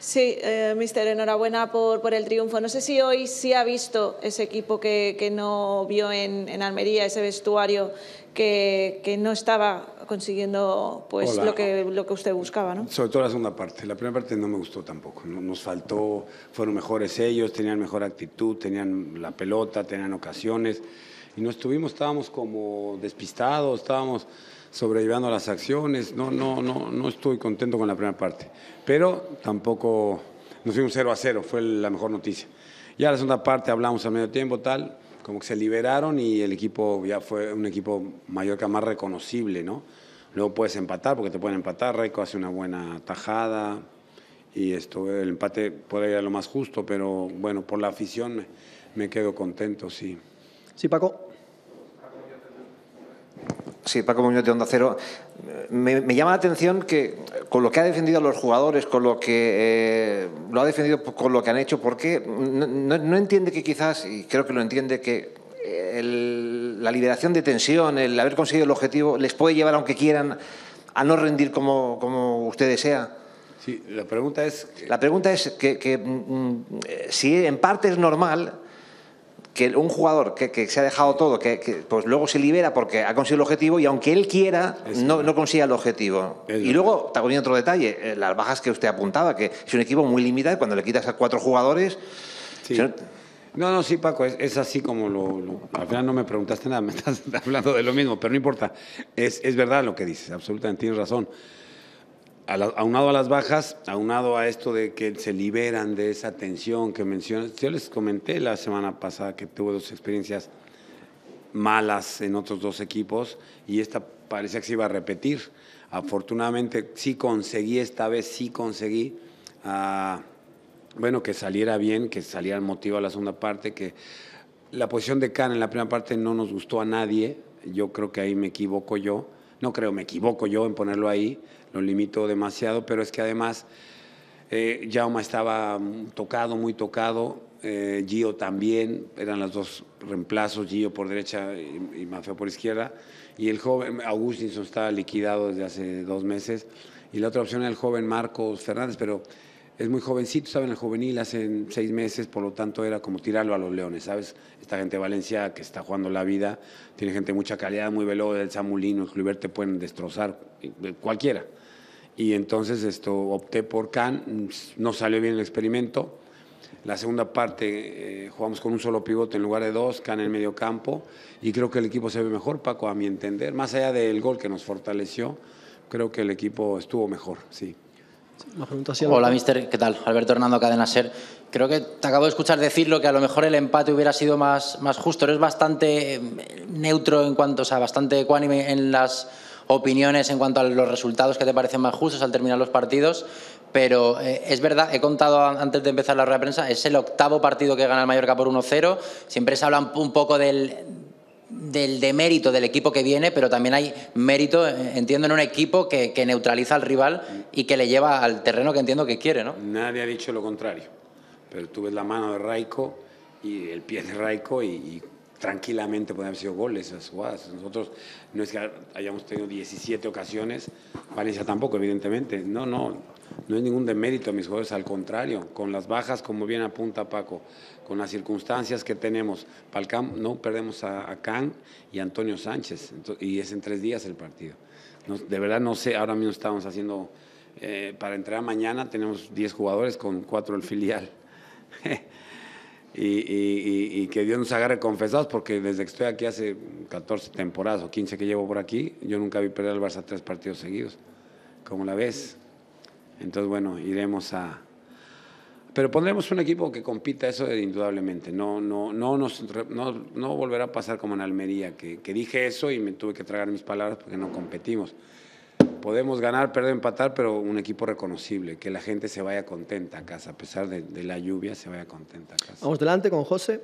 Sí, míster, enhorabuena por el triunfo. No sé si hoy sí ha visto ese equipo que no vio en Almería, ese vestuario que no estaba consiguiendo pues lo que usted buscaba, ¿no? Sobre todo la segunda parte. La primera parte no me gustó tampoco. Nos faltó, fueron mejores ellos, tenían mejor actitud, tenían la pelota, tenían ocasiones. Y no estábamos como despistados, estábamos sobrellevando las acciones. No estoy contento con la primera parte. Pero tampoco nos fuimos 0-0, fue la mejor noticia. Ya la segunda parte hablamos al medio tiempo, tal, como que se liberaron y el equipo ya fue un equipo Mallorca más reconocible, ¿no? Luego puedes empatar, porque te pueden empatar. Raico hace una buena tajada y el empate puede ir a lo más justo, pero bueno, por la afición me quedo contento, sí. Sí, Paco. Sí, Paco Muñoz de Onda Cero. Me llama la atención que con lo que ha defendido a los jugadores, con lo que lo ha defendido con lo que han hecho, ¿por qué no entiende que quizás, y creo que lo entiende, que la liberación de tensión, el haber conseguido el objetivo, les puede llevar, aunque quieran, a no rendir como usted desea? Sí, la pregunta es que si en parte es normal que un jugador que se ha dejado todo, que pues luego se libera porque ha conseguido el objetivo y aunque él quiera, no consiga el objetivo. Y luego, también otro detalle, las bajas que usted apuntaba, que es un equipo muy limitado y cuando le quitas a 4 jugadores... Sí. Sí, Paco, es así como al final no me preguntaste nada, me estás hablando de lo mismo, pero no importa, es verdad lo que dices, absolutamente tienes razón. Aunado a las bajas, aunado a esto de que se liberan de esa tensión que mencionas, yo les comenté la semana pasada que tuve 2 experiencias malas en otros 2 equipos y esta parecía que se iba a repetir. Afortunadamente esta vez sí conseguí que saliera bien, que saliera el motivo a la segunda parte, que la posición de Can en la primera parte no nos gustó a nadie, yo creo que ahí me equivoco yo, me equivoco yo en ponerlo ahí, lo limito demasiado, pero es que además Jaume estaba muy tocado, Gio también, eran los 2 reemplazos, Gio por derecha y Maffeo por izquierda, y el joven Augustinson estaba liquidado desde hace 2 meses, y la otra opción era el joven Marcos Fernández, pero es muy jovencito, estaba en el juvenil hace 6 meses, por lo tanto era como tirarlo a los leones, ¿sabes? Esta gente de Valencia que está jugando la vida, tiene gente de mucha calidad, muy veloz, el Samulino, el Kluivert te pueden destrozar, cualquiera. Y entonces opté por Can, no salió bien el experimento. La segunda parte jugamos con un solo pivote en lugar de 2, Can en el medio campo, y creo que el equipo se ve mejor, Paco, a mi entender. Más allá del gol que nos fortaleció, creo que el equipo estuvo mejor, sí. Hola, míster, ¿qué tal? Alberto Hernando, Cadena SER. Creo que te acabo de escuchar decir lo que a lo mejor el empate hubiera sido más justo. Eres bastante neutro en cuanto, bastante ecuánime en las opiniones en cuanto a los resultados que te parecen más justos al terminar los partidos, pero es verdad, he contado antes de empezar la rueda de prensa, es el 8º partido que gana el Mallorca por 1-0. Siempre se habla un poco del demérito del equipo que viene, pero también hay mérito, entiendo, en un equipo que neutraliza al rival y que le lleva al terreno que entiendo que quiere, ¿no? Nadie ha dicho lo contrario, pero tú ves la mano de Raico y el pie de Raico y tranquilamente pueden haber sido goles esas jugadas. Nosotros no es que hayamos tenido 17 ocasiones, Valencia tampoco, evidentemente. No es ningún demérito a mis jugadores, al contrario, con las bajas, como bien apunta Paco, con las circunstancias que tenemos, no perdemos a Can y a Antonio Sánchez, y es en 3 días el partido. De verdad no sé, ahora mismo estamos haciendo, para entrenar mañana tenemos 10 jugadores con 4 el filial. Y que Dios nos agarre confesados, porque desde que estoy aquí hace 14 temporadas o 15 que llevo por aquí, yo nunca vi perder al Barça 3 partidos seguidos. ¿Cómo la ves? Entonces, bueno, iremos pero pondremos un equipo que compita, eso indudablemente. No volverá a pasar como en Almería, que dije eso y me tuve que tragar mis palabras porque no competimos. Podemos ganar, perder, empatar, pero un equipo reconocible, que la gente se vaya contenta a casa, a pesar de la lluvia, se vaya contenta a casa. Vamos delante con José.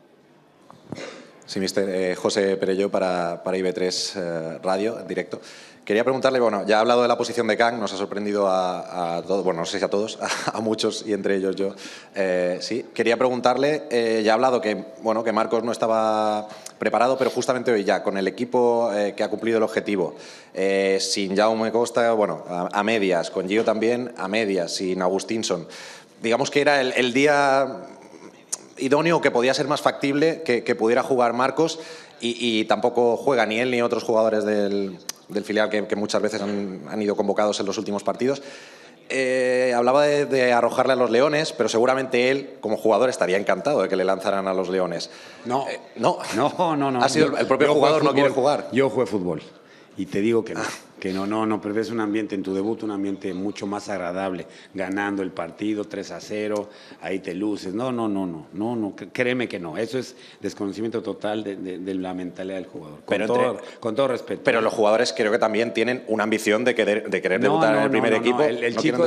Sí, mister. José Perello para IB3 Radio, en directo. Quería preguntarle, bueno, ya ha hablado de la posición de Kang, nos ha sorprendido a todos, bueno, no sé si a todos, a muchos y entre ellos yo. Sí, quería preguntarle, ya ha hablado que, bueno, que Marcos no estaba preparado, pero justamente hoy ya, con el equipo que ha cumplido el objetivo, sin Jaume Costa, bueno, a medias, con Gio también a medias, sin Agustínsson, digamos que era el día idóneo, que podía ser más factible que pudiera jugar Marcos, y tampoco juega ni él ni otros jugadores del filial que muchas veces han ido convocados en los últimos partidos. Hablaba de arrojarle a los Leones, pero seguramente él, como jugador, estaría encantado de que le lanzaran a los Leones. No. No. No. Ha sido el propio jugador no quiere jugar. Yo jugué fútbol y te digo que no. Que no, pero es un ambiente en tu debut, un ambiente mucho más agradable, ganando el partido 3-0, ahí te luces. No, créeme que no. Eso es desconocimiento total de la mentalidad del jugador. Con todo respeto. Pero los jugadores creo que también tienen una ambición de querer debutar en el primer equipo. El chico,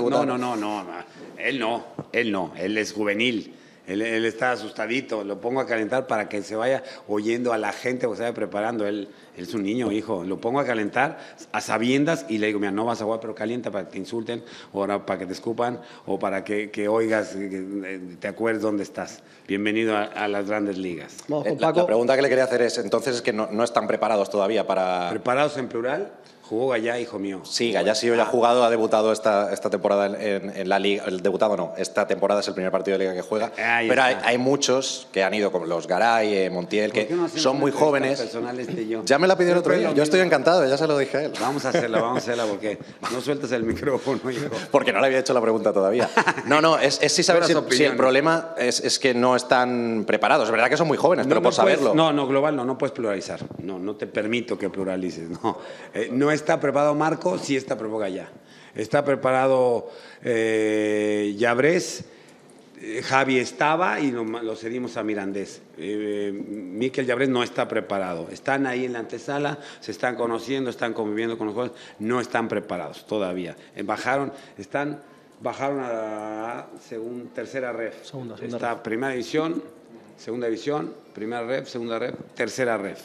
él no, él es juvenil. Él está asustadito, lo pongo a calentar para que se vaya oyendo a la gente, o se vaya preparando. Él es un niño, hijo. Lo pongo a calentar a sabiendas y le digo, mira, no vas a jugar, pero calienta para que te insulten, o para que te escupan, o para que oigas, que te acuerdes dónde estás. Bienvenido a las grandes ligas. La pregunta que le quería hacer es, entonces, es que no están preparados todavía para... ¿Preparados en plural? Jugó Gallá, hijo mío. Sí, Gallá sí ya ha jugado, ha debutado esta temporada en la Liga. Debutado no, esta temporada es el primer partido de Liga que juega. Pero hay muchos que han ido, como los Garay, Montiel, que son muy jóvenes. Ya me la pidió el otro día. Yo estoy encantado, ya se lo dije a él. Vamos a hacerla porque no sueltas el micrófono, hijo. Porque no le había hecho la pregunta todavía. No, es sí saber si el problema es que no están preparados. Es verdad que son muy jóvenes, pero por saberlo. No, global no puedes pluralizar. No te permito que pluralices. No está preparado Marco, sí está preparado Gallá. Está preparado Llabrés, Javi estaba y lo cedimos a Mirandés. Mikel Llabrés no está preparado. Están ahí en la antesala, se están conociendo, están conviviendo con los jugadores, no están preparados todavía. Bajaron a la tercera ref. Segunda Está ref. primera división, segunda división, primera ref, segunda ref, tercera ref.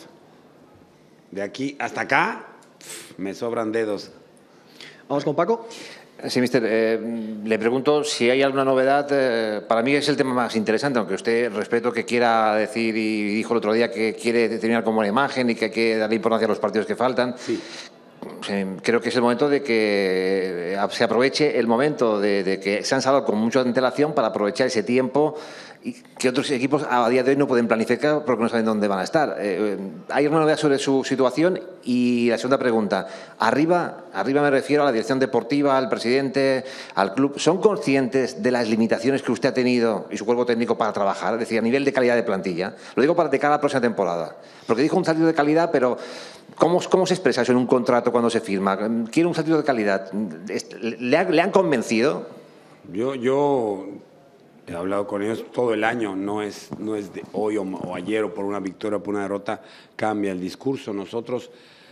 De aquí hasta acá me sobran dedos. Vamos con Paco. Sí, mister. Le pregunto si hay alguna novedad. Para mí es el tema más interesante, aunque usted respeto que quiera decir, y dijo el otro día que quiere terminar como una imagen y que hay que darle importancia a los partidos que faltan. Sí. Creo que es el momento de que se aproveche el momento de que se han salado con mucha antelación para aprovechar ese tiempo y que otros equipos a día de hoy no pueden planificar porque no saben dónde van a estar. ¿Hay alguna novedad sobre su situación? Y la segunda pregunta, arriba me refiero a la dirección deportiva, al presidente, al club. ¿Son conscientes de las limitaciones que usted ha tenido y su cuerpo técnico para trabajar? Es decir, a nivel de calidad de plantilla. Lo digo de cara a la próxima temporada. Porque dijo un salto de calidad, pero ¿cómo se expresa eso en un contrato cuando se firma? ¿Quiere un salto de calidad? ¿Le han convencido? Yo he hablado con ellos todo el año, no es de hoy o ayer o por una victoria o por una derrota cambia el discurso. Nosotros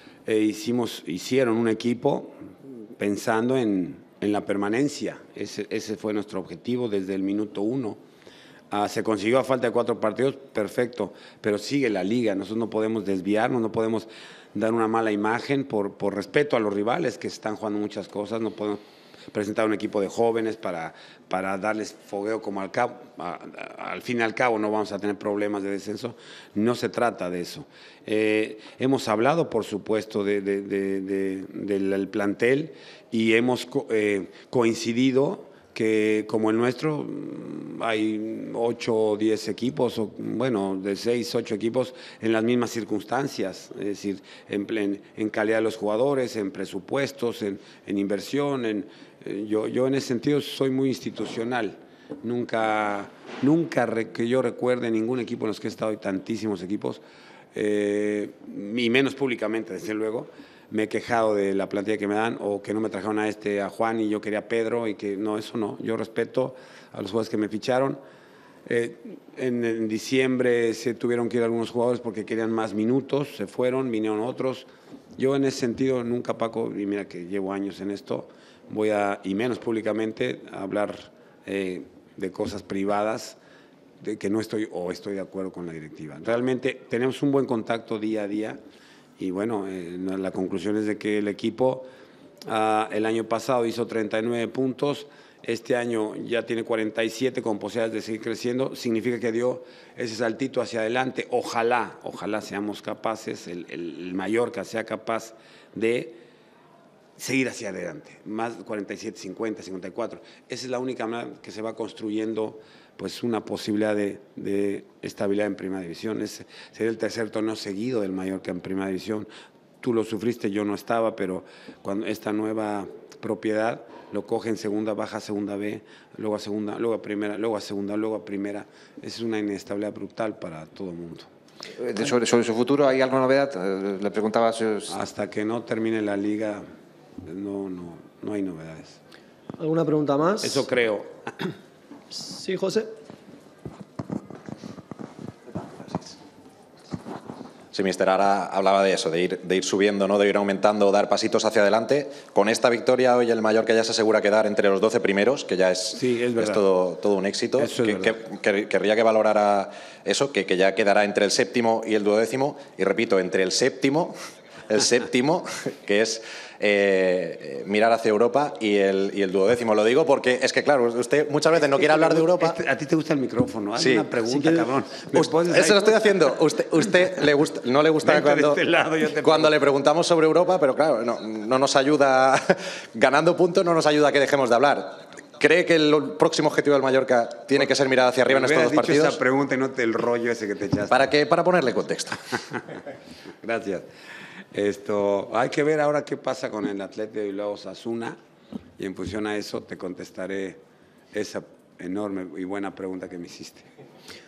hicieron un equipo pensando en la permanencia. Ese fue nuestro objetivo desde el minuto 1. Se consiguió a falta de 4 partidos, perfecto, pero sigue la liga. Nosotros no podemos desviarnos, no podemos dar una mala imagen por respeto a los rivales que están jugando muchas cosas. No podemos presentar un equipo de jóvenes para darles fogueo como al fin y al cabo no vamos a tener problemas de descenso. No se trata de eso. Hemos hablado, por supuesto, del plantel y hemos coincidido que como el nuestro hay 8 o 10 equipos, de 6, 8 equipos en las mismas circunstancias, es decir, en calidad de los jugadores, en presupuestos, en inversión. Yo en ese sentido soy muy institucional. Nunca que yo recuerde ningún equipo en los que he estado, y tantísimos equipos, y menos públicamente, desde luego, me he quejado de la plantilla que me dan o que no me trajeron a Juan y yo quería a Pedro, y que no, eso no. Yo respeto a los jugadores que me ficharon. En diciembre se tuvieron que ir algunos jugadores porque querían más minutos, se fueron, vinieron otros. Yo en ese sentido nunca, Paco, y mira que llevo años en esto, y menos públicamente, a hablar de cosas privadas de que no estoy de acuerdo con la directiva. Realmente tenemos un buen contacto día a día Y bueno, la conclusión es de que el equipo el año pasado hizo 39 puntos, este año ya tiene 47 con posibilidades de seguir creciendo, significa que dio ese saltito hacia adelante. Ojalá seamos capaces, el Mallorca sea capaz de seguir hacia adelante, más 47, 50, 54. Esa es la única manera que se va construyendo pues una posibilidad de estabilidad en Primera División. Sería el tercer torneo seguido del Mallorca en Primera División. Tú lo sufriste, yo no estaba, pero cuando esta nueva propiedad lo coge en segunda, baja a segunda B, luego a segunda, luego a primera, luego a segunda, luego a primera. Es una inestabilidad brutal para todo el mundo. Sobre su futuro, ¿hay alguna novedad? Le preguntaba. Hasta que no termine la liga, no hay novedades. ¿Alguna pregunta más? Eso creo. Sí, José. Sí, mister, ahora hablaba de eso, de ir subiendo, ¿no? De ir aumentando, dar pasitos hacia adelante. Con esta victoria hoy el Mallorca ya se asegura quedar entre los 12 primeros, que ya es todo un éxito. Querría que valorara eso, que ya quedará entre el séptimo y el duodécimo. Y repito, entre el séptimo, que es mirar hacia Europa, y el duodécimo. Lo digo porque es que, claro, usted muchas veces no quiere hablar de Europa. A ti te gusta el micrófono. Haz Sí. una pregunta, cabrón. Eso lo estoy haciendo. Usted no le gusta cuando le preguntamos sobre Europa, pero claro, no nos ayuda. Ganando puntos no nos ayuda a que dejemos de hablar. ¿Cree que el próximo objetivo del Mallorca tiene que ser mirar hacia arriba en estos dos partidos? Esa pregunta y no el rollo ese que te echaste. Para ponerle contexto. Gracias. Hay que ver ahora qué pasa con el Athletic de Bilbao Osasuna, y en función a eso te contestaré esa enorme y buena pregunta que me hiciste.